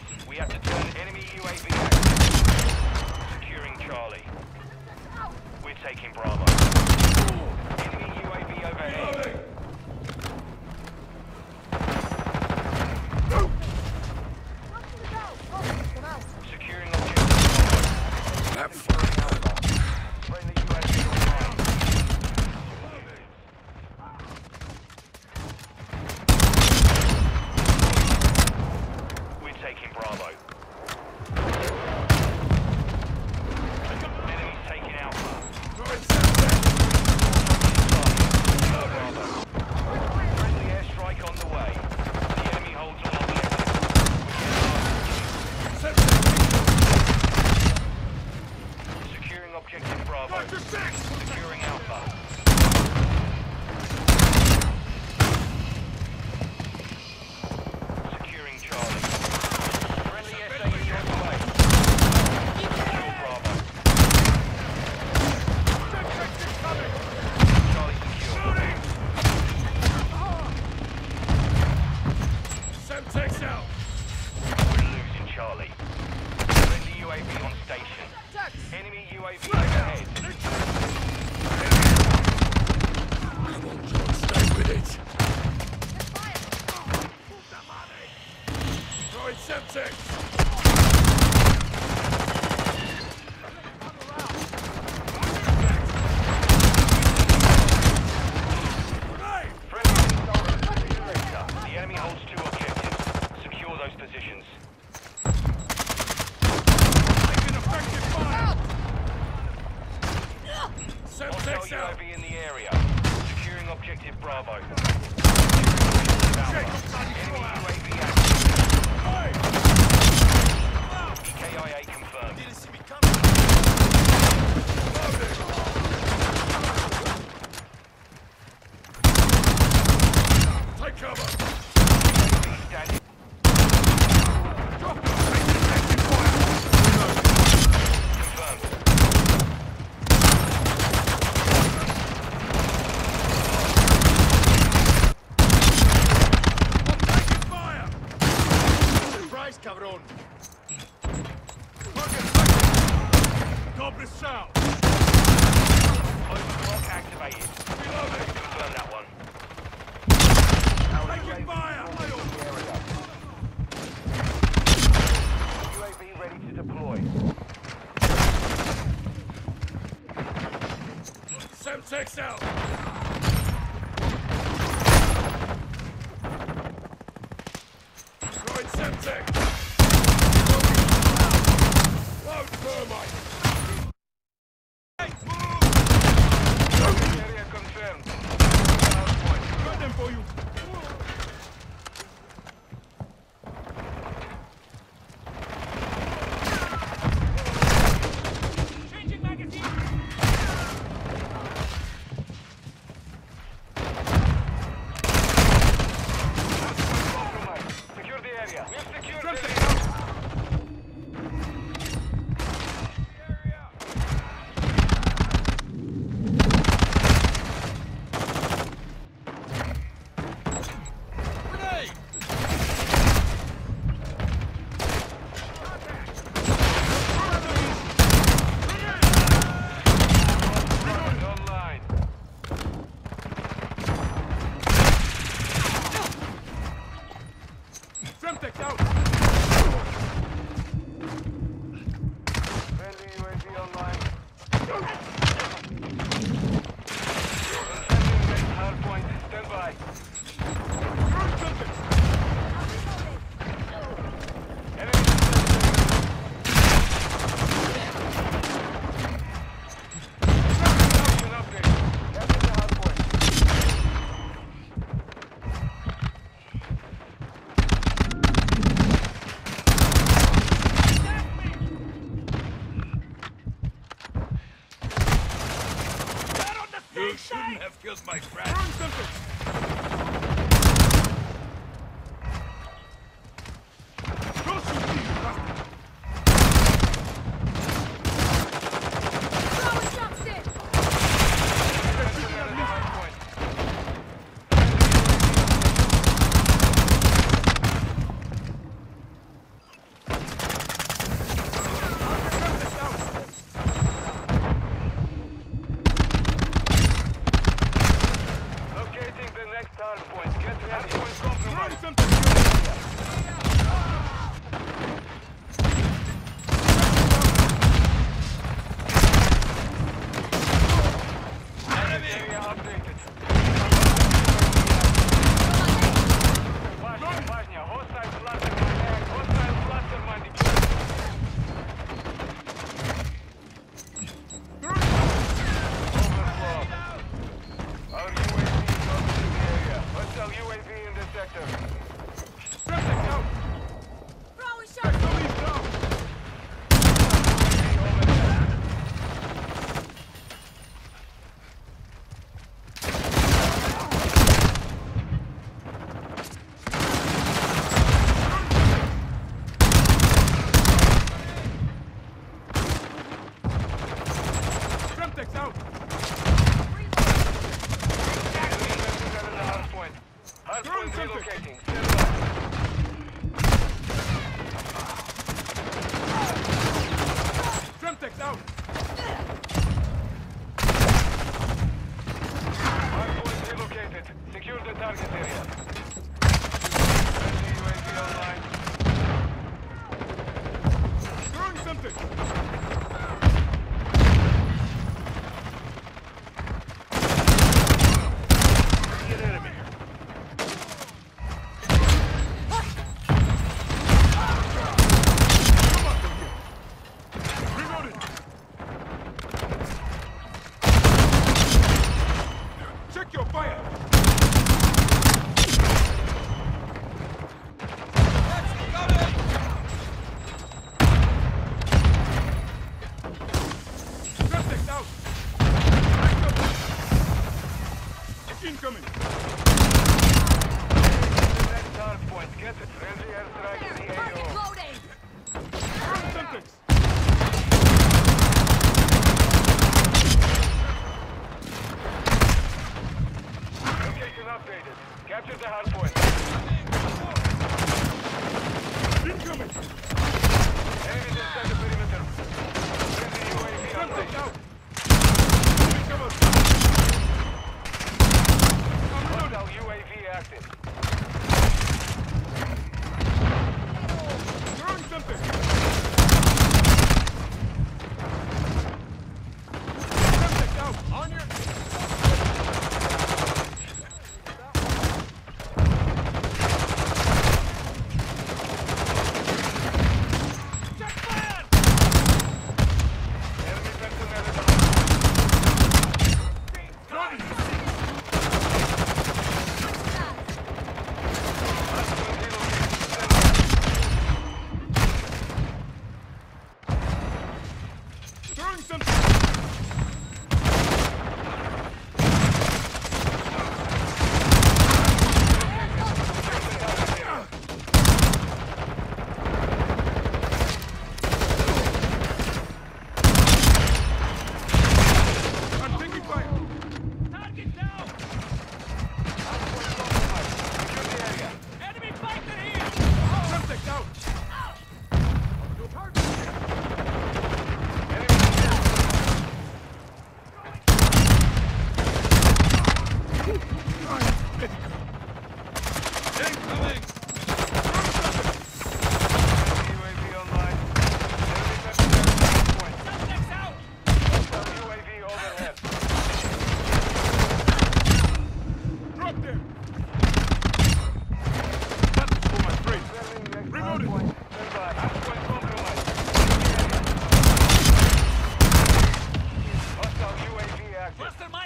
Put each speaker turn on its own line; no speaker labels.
We have to turn enemy UAV active. Securing Charlie. We're taking Bravo. Enemy UAV overhead. Securing objective Bravo. Friendly UAV online. We're taking Bravo. Enemy's taking Alpha. Friendly airstrike on the way. The enemy holds all objectives. Securing objective Bravo. Securing Alpha. Securing Charlie. Friendly SAE on the way. Secure Bravo. Charlie secure.
Semtex out!
We're losing Charlie. Friendly UAV on station. Enemy UAV overhead.
Come on, John, stay with it! Throwing Semtex!
The enemy holds 2 objectives. Secure those positions.
Taking effective fire!
Hostile
Semtex out!
UAV in the area. Securing objective Bravo. Enemy UAV active. EKIA confirmed.
Take cover!
Standing.
Drop it! Taking effective fire!
Confirmed.
Taking fire! Surprise, cabrón! Dobre strzał!
Overclock activated.
Reloading!
Confirm that one.
Taking fire!
UAV ready to deploy.
Semtex out! Throwing Semtex! Load thermite!
Area confirmed.
Got them for you! target.
Cluster mine